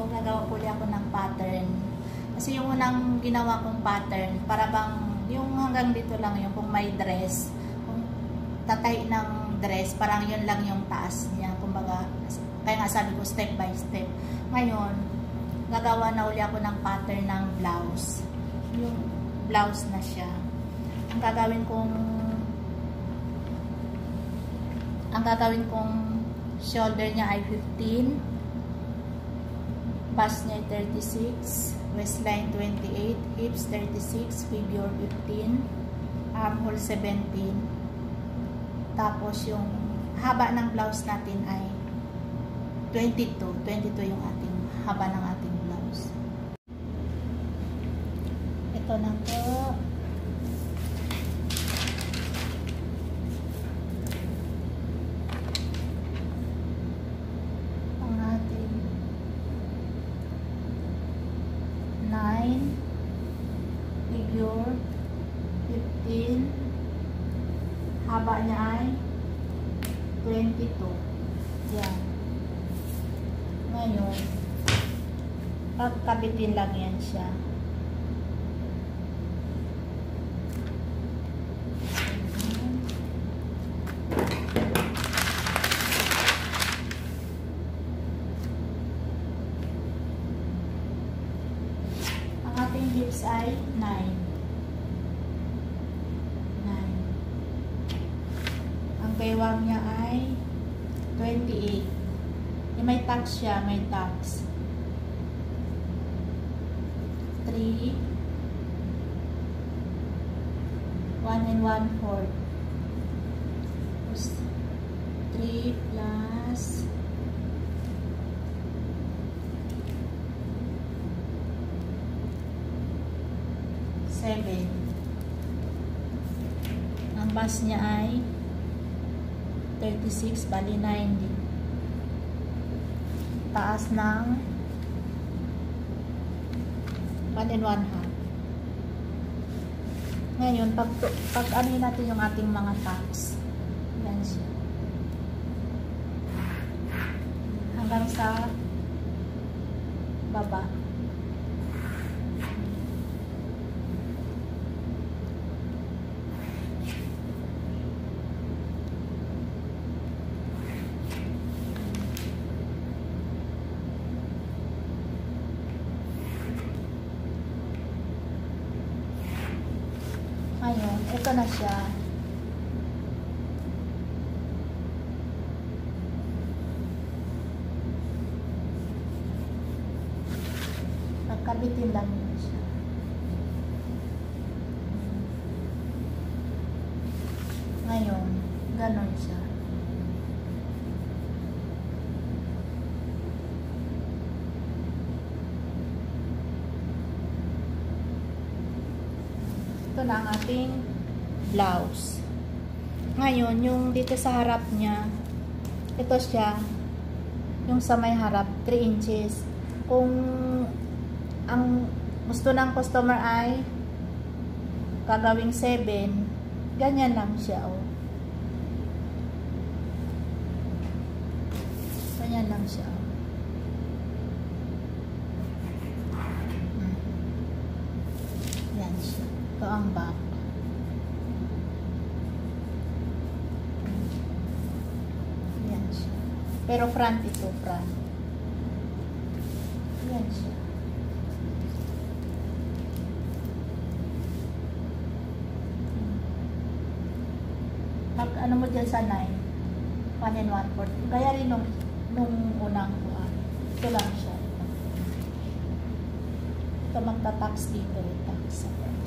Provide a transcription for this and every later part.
gagawa po ulit ako ng pattern. Kasi yung unang ginawa kong pattern, para bang yung hanggang dito lang yung kung may dress, kung tatay ng dress, parang yun lang yung taas niya. Kumbaga, kaya nga sabi ko step by step. Ngayon, gagawa na ulit ako ng pattern ng blouse. Yung blouse na siya. Ang gagawin kong shoulder niya ay 15, bust niya 36, waistline 28, hips 36, figure 15, armhole 17. Tapos yung haba ng blouse natin ay 22 yung ating haba ng ating blouse. Ito na po. Ang ating 9, figure 15, haba niya ay 22. Yan. Ngayon, pagkabitin lang yan siya. Ang ating hips ay 9. Ang baywang niya ay 28. May tax siya, may tax. 3, 1 1/4. 3 plus 7. Ang bust niya ay 36, bali 9 din. Taas ng 1 1/2. Ngayon, pag ano natin yung ating mga tax. Yan siya. Hanggang sa baba. Ngayon, ito na siya. Pagkabitin lang yun siya. Ngayon, ganon siya. Ito na ang ating blouse. Ngayon, yung dito sa harap niya, ito siya, yung sa may harap, 3 inches. Kung ang gusto ng customer ay gagawing 7, ganyan lang siya, oh. Ganyan lang siya, oh. Yan siya. Ito ang back. Yan siya. Pero front ito, front. Yan siya. Pag ano mo dyan sa 9, 1 1/4. Kaya rin nung unang kuhan. Ito lang siya. Ito magta-tax dito. Tax.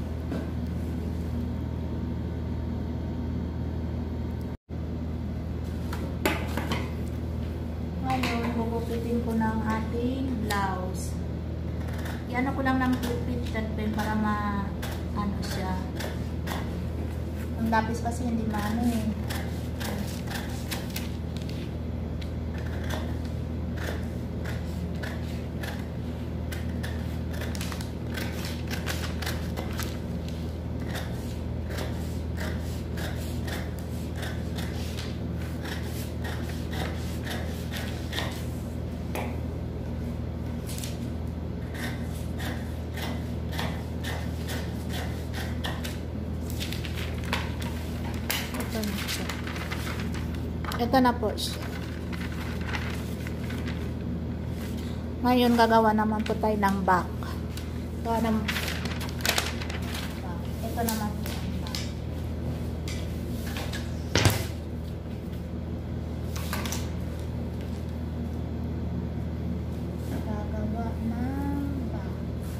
Ngayon, gugupitin ko ng ating blouse. Iano ko lang ng gupit pen para ano siya. Ang lapis kasi hindi maano eh. Ito na po siya. Ngayon, gagawa naman po tayo ng back. Gawa ng back. Ito naman po ang back. Gagawa ng back.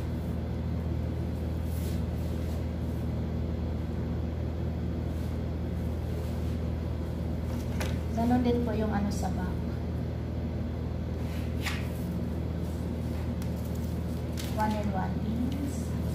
Ganon din po yung ano sa back. 1 and 1 inch.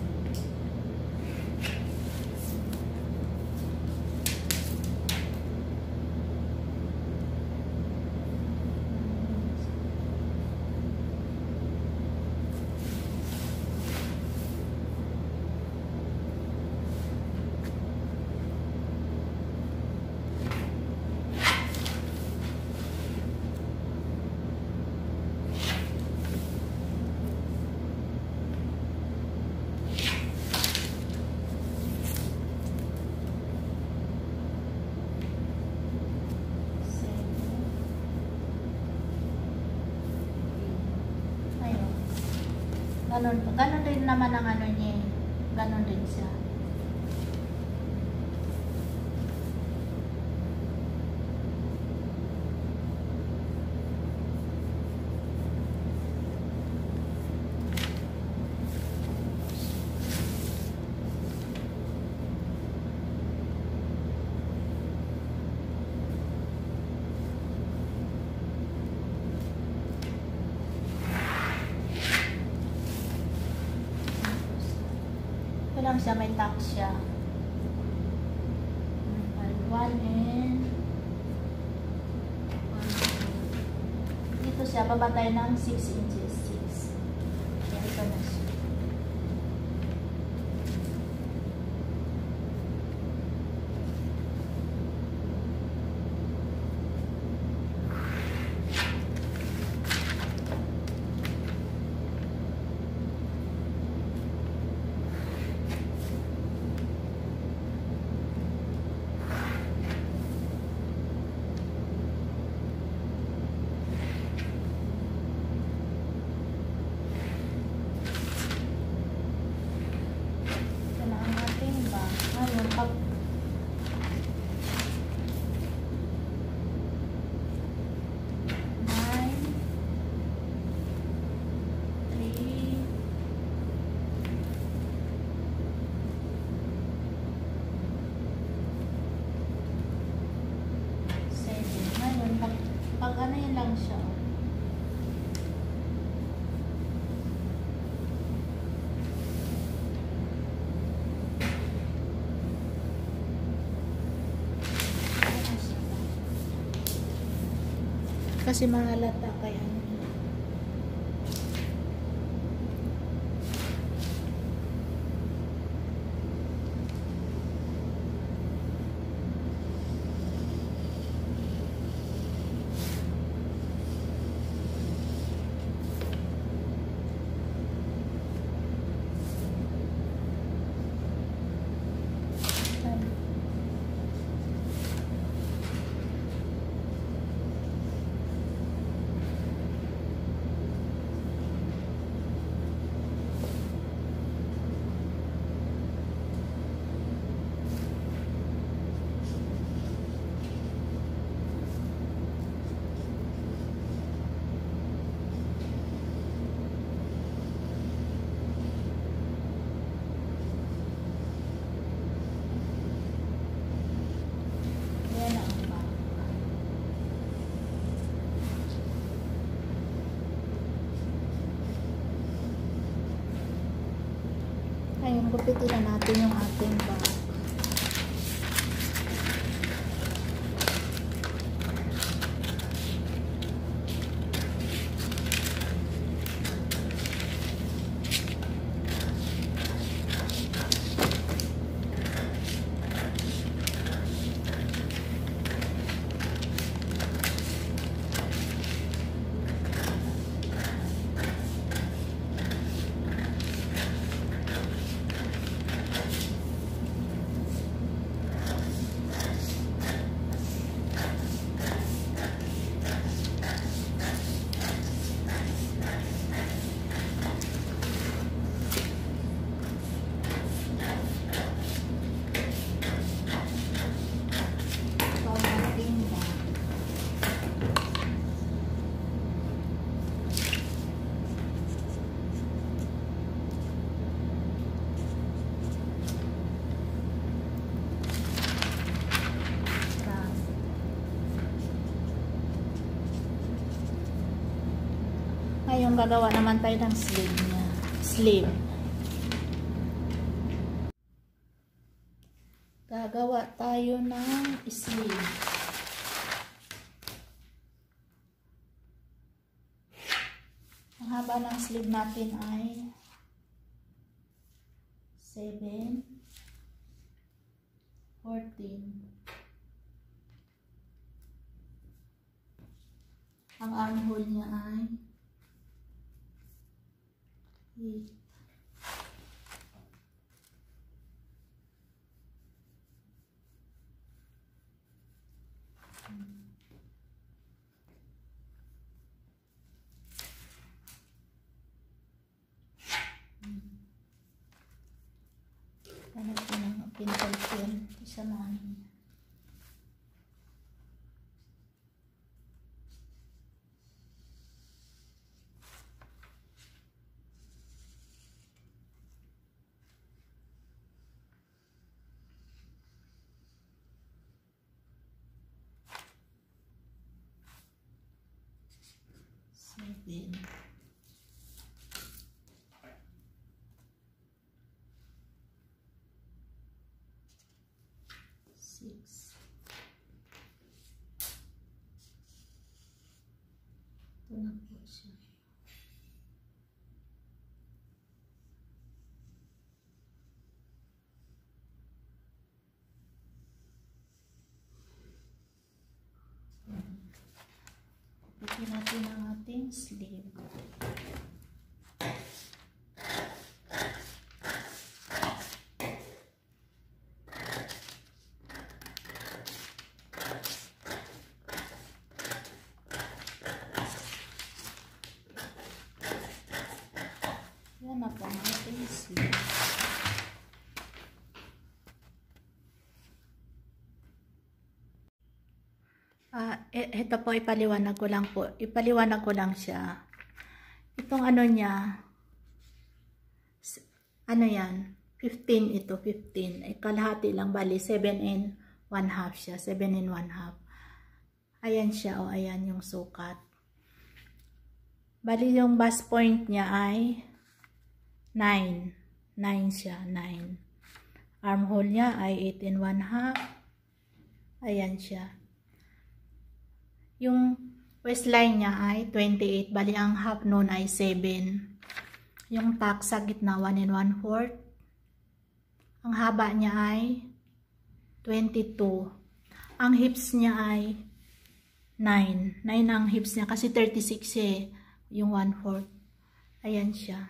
Ganon din naman ang ano niya. Ganon din siya. Lang siya, may tack siya. 1 and 1. Dito siya, babatay ng 6 inches. 6. Kaya ito na siya. Pag ano yun lang siya. Kasi mahalata kaya ano. Ngayon, gupitin na natin yung ating bag. Ngayon, gagawa naman tayo ng sleeve niya. Sleeve. Gagawa tayo ng sleeve. Ang haba ng sleeve natin ay 7, 14. Ang armhole niya ay 8. Ano po ng pinapalpil? Isamahan niya. Seven. 6. Ito na po siya. Ipin natin ang ating sleeve. Yan na po ang ating sleeve. Ito po ipaliwanag ko lang po. Ipaliwanag ko lang siya. Itong ano niya, ano yan? 15 ito, 15. Kalahati lang, bali 7 and 1/2 siya. 7 and 1/2. Ayan siya, o ayan yung sukat. Bali yung bust point niya ay 9. 9 siya, 9. Armhole niya ay 8 and 1/2. Ayan siya. Yung waistline niya ay 28. Bali ang half noon ay 7. Yung tack sa gitna 1 and 1/4. Ang haba niya ay 22. Ang hips niya ay 9. 9 ang hips niya kasi 36 eh. Yung 1/4. Ayan siya.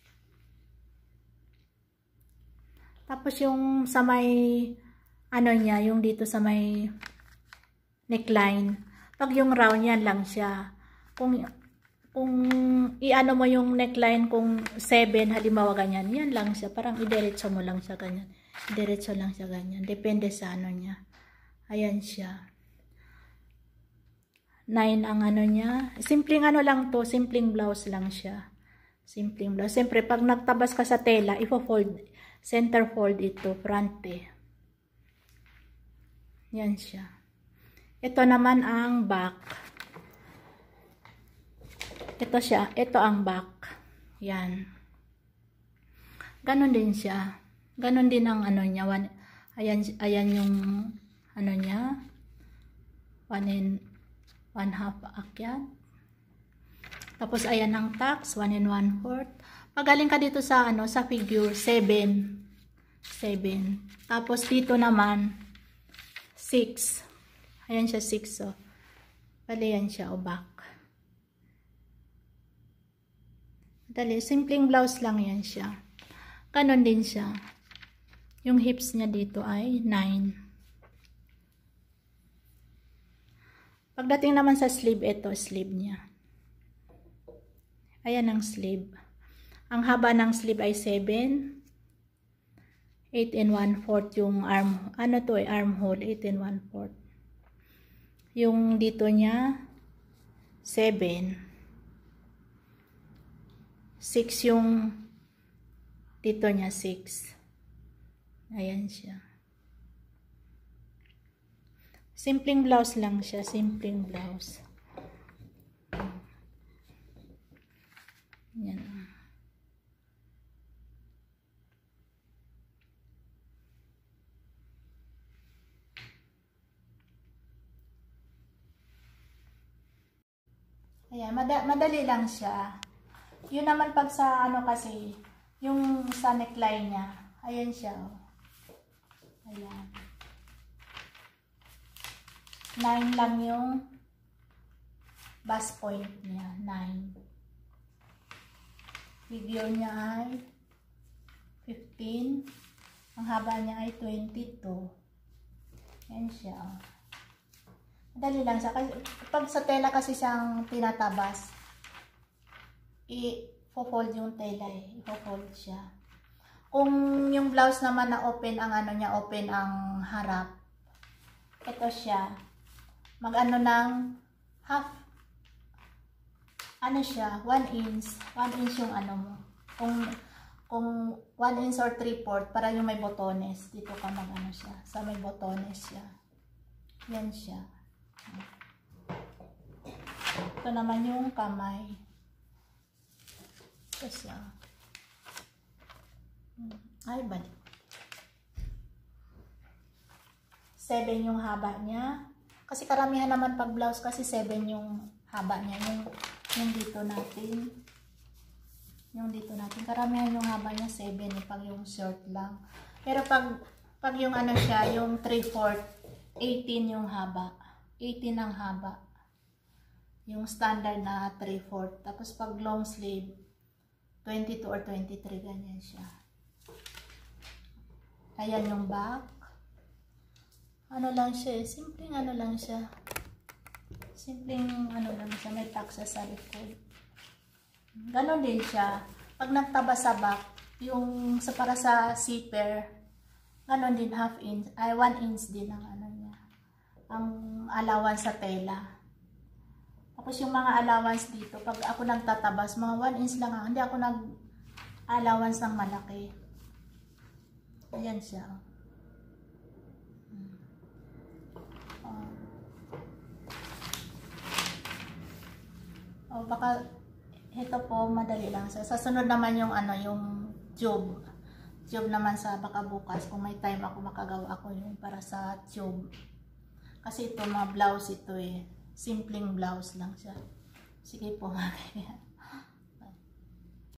Tapos yung sa may ano niya, yung dito sa may neckline. Pag yung round yan lang siya. Kung i-ano mo yung neckline kung 7 halimbawa ganyan, yan lang siya. Parang idiretso mo lang siya ganyan. Idiretso lang siya ganyan. Depende sa ano niya. Ayan siya. 9 ang ano niya. Simpleng ano lang to. Simpleng blouse lang siya. Simpleng blouse. Siyempre pag nagtabas ka sa tela, ipo-fold. Center fold ito. Front eh. Yan siya. Ito naman ang back. Ito siya. Ito ang back. Yan. Ganon din siya. Ganon din ang ano niya. Ayan yung ano niya. 1 and 1/2 akyat. Tapos ayan ang tax. 1 and 1/4. Pagaling ka dito sa ano, sa figure 7. 7. Tapos dito naman 6. Ayan siya 6 oh. Bali yan siya o back. Dali, simpleng blouse lang yan siya. Ganon din siya. Yung hips niya dito ay 9. Pagdating naman sa sleeve, ito sleeve niya. Ayan ang sleeve. Ang haba ng sleeve ay 7. 8 and 1/4 yung arm. Ano to eh, armhole. 8 and 1/4. Yung dito niya 7. 6 yung dito niya 6. Ayan siya. Simpleng blouse lang siya. Simpleng blouse. Yan. Ayan, madali lang siya. Yun naman pag sa ano kasi, yung sa neckline niya. Ayan siya. Oh. Ayan. 9 lang yung bust point niya. 9. Figure niya ay 15. Ang haba niya ay 22. Ayan siya. Oh. Madali lang siya. Pag sa tela kasi siyang tinatabas, i-fold yung tela eh. I-fold siya. Kung yung blouse naman na open ang ano niya, open ang harap, ito siya. Mag-ano ng half, ano siya, 1 inch. 1 inch yung ano mo. Kung 1 inch or 3/4, para yung may botones. Dito ka mag-ano siya. Sa may botones siya. Yan siya. Ito naman yung kamay. Ito siya. Ay, balik. 7 yung haba niya. Kasi karamihan naman pag blouse kasi 7 yung haba niya. Yung dito natin. Yung dito natin. Karamihan yung haba niya 7 pag yung short lang. Pero pag yung ano siya, yung 3/4, 18 yung haba. 18 ang haba. Yung standard na 3/4. Tapos pag long sleeve, 22 or 23, ganyan siya. Ayan yung back. Ano lang siya eh. Simpleng ano lang siya. Simpleng ano lang siya. May taksa sa likod. Ganon din siya. Pag nagtaba sa back, yung para sa zipper, ganon din 1/2 inch. Ay 1 inch din ang ano niya. Ang allowance sa tela. Tapos yung mga allowance dito, pag ako nagtatabas, mga 1 inch lang. Hindi ako nag-allowance ng malaki. Ayan siya. Baka ito po madali lang siya. Sa sunod naman yung ano, yung tube. Tube naman sa baka bukas kung may time ako makagawa ako yung para sa tube. Kasi ito mga blouse ito eh. Simpleng blouse lang siya. Sige po mga kaya.